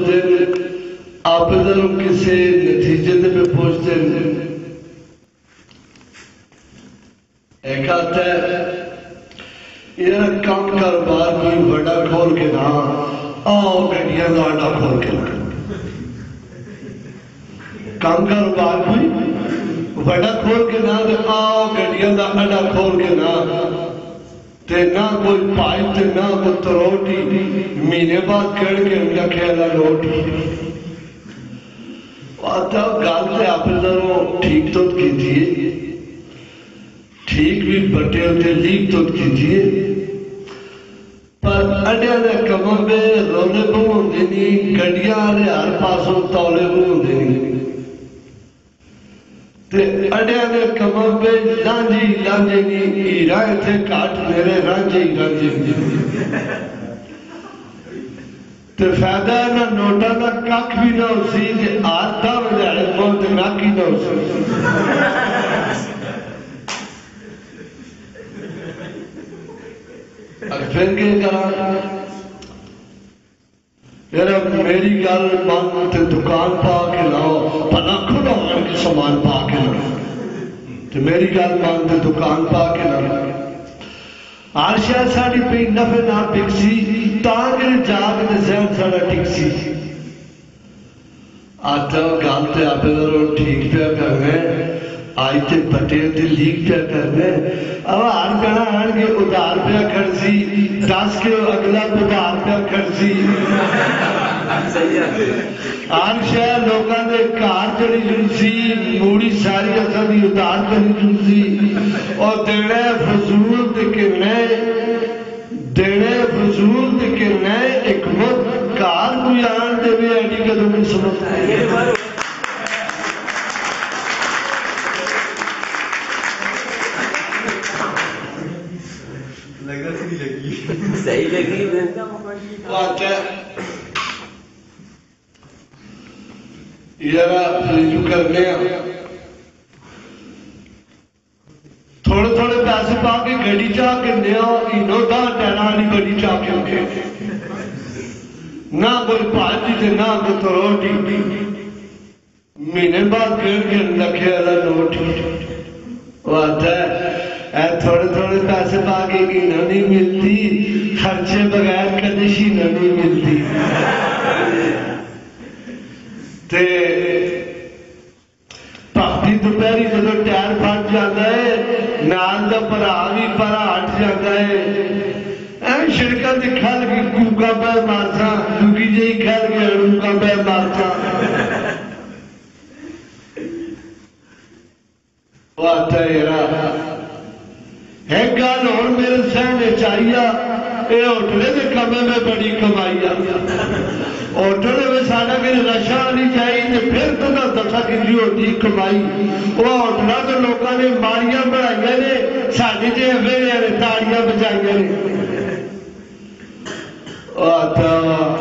سوچتے ہیں آپ ادھر کسی نتیجے دے پہ پہنچتے ہیں. ایک آتا ہے یہ کام کاروبار کوئی بڑا کھول کے نہ آؤ گڈیاں دا اڈا کھول کے نہ کام کاروبار کوئی بڑا کھول کے نہ آؤ گڈیاں دا اڈا کھول کے نہ تے نہ کوئی پائپ تے نہ کوئی تروٹی مہینے بعد کڑ کے انجا کھیلا لوٹی آتا گال تے آپ ذرا ٹھیک تو کیجئے ٹھیک بھی بٹے ہوتے لیک تو کیجئے پر اڈیا نے کمم بے رونے بہن دینی گڑیاں آرے ہر پاسوں تولے بہن دینی تے اڈیا نے کمم بے لانجی لانجی نی ایرائے تھے کاٹ میرے رانجی رانجی تے فیدہ ہے نہ نوٹا نہ کاک بھی نہ اسی تے آتا وجہ موت ناکی نہ اسی پھر کے کرا یار میری گل مان تے دکان پا کے لاؤ پنا کھلا ہون کے سامان پا کے لاؤ تے میری گل مان تے دکان پا کے لاؤ ہر شاید ساڑی پہ نفع نہ بکسی تاکہ جاگ تے ذہن ساڑا ٹکسی آتا گل تے آپ ذرا ٹھیک پہ کرنے آئی تے بٹے تے لیک پہ کرنے اب ہر کنا آن کے ادار پہ کرسی دس کے اگلا ادار پہ کرسی آن شاید لوگاں دے کار چڑی جنسی موڑی ساری اثر دی ادار پہ جنسی اور دینے فضول دے کے نئے حکمت کار کوئی آن دے بھی ایڈی قدر میں سمجھتا ہے صحیح لگی آتا ہے یہ رجوع کرنے تھوڑے تھوڑے پیسے پا کے گھڑی چاہ کے نیا انہوں دا ٹیرانی گھڑی چاہ کے اٹھے نہ کوئی پاچی تھے نہ کوئی تروٹی مہینے بعد کر کے لکھے اللہ نوٹی وہ آتا ہے اے تھوڑے تھوڑے پیسے پا کے انہوں نہیں ملتی خرچے بغیر کدشی نہیں ملتی تے پاپی دوپہری جدو ٹائر پھٹ جاتا ہے نال دا پرا بھی پرا ہٹ جاتا ہے اے شرکت کھل کے کوکا پہ مارسا دوکی جی کھل کے اڑوکا پہ مارسا وہ آتا ہے یرا ایک گال اور میرے سہنے چاہیا اے ہوٹلے دے کمے میں بڑی کمائیا ہوٹلے میں ساڑھا کے رشا آنی چاہیے پھر تو نہ دفعہ کی جو ہوتی کمائی وہ ہوٹلہ تو لوگاں نے ماریاں بڑھائیاں نے ساڑھے جے میرے نے تاڑیاں بجائیاں نے آتا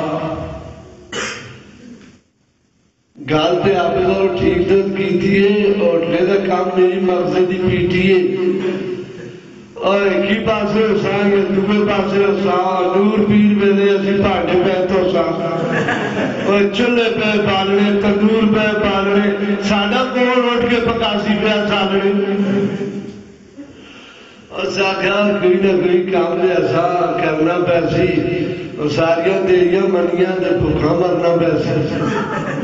گال پہ آپ ادھر ٹھیک دت کی تھی ہوٹلے دا کام میری مقصدی پیٹی ہے اور ایک ہی پاس سے حسان یا دوبے پاس سے حسان نور پیر میں دے اسی پاٹے پہ تو حسان اور چلے پہ بالنے تندور پہ بالنے ساڑھا کول اٹھ کے پکاسی پہ سالنے اور ساکھا کوئی نہ کوئی کام دے ایسا کرنا پیسی اور ساریاں دیریاں منیاں دے بھکھا مرنا پیسی